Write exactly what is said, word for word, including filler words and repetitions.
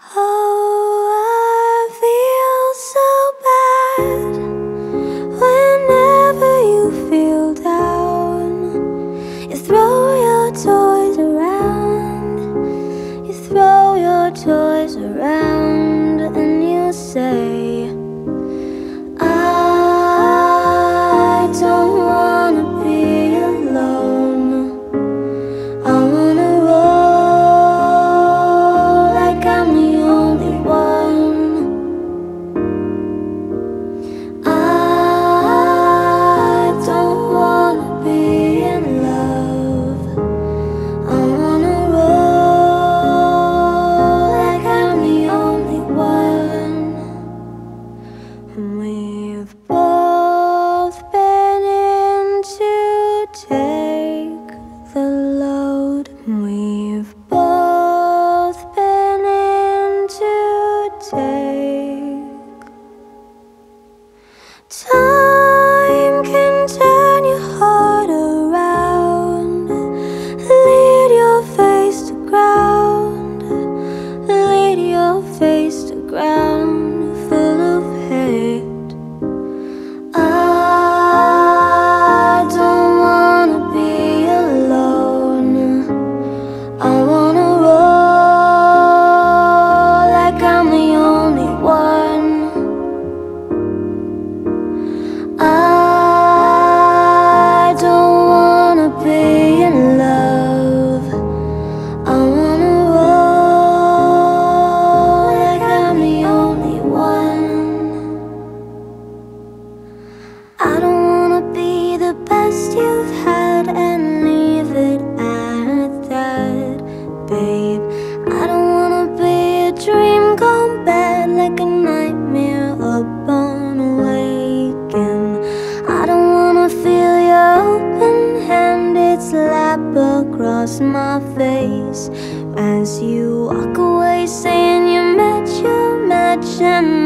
Oh, I feel so bad whenever you feel down. You throw your toys around, you throw your toys around, and you say, I don't wanna be alone. I wanna roll like I'm the only one. I don't wanna be in love. I wanna roll like I'm the only one. We've both been in to take the load. We've both been in to take. Time can turn your heart around, lead your face to ground, lead your face to ground, full of hate. I don't wanna be alone. I wanna roll like I'm the only one. I don't wanna be in love. I wanna roll like I'm the only one. I don't wanna be the best you've had and leave it at that, babe. I don't wanna be a dream gone bad, like a nightmare up unawakened. I don't wanna feel your open-handed slap across my face as you walk away saying you met your match and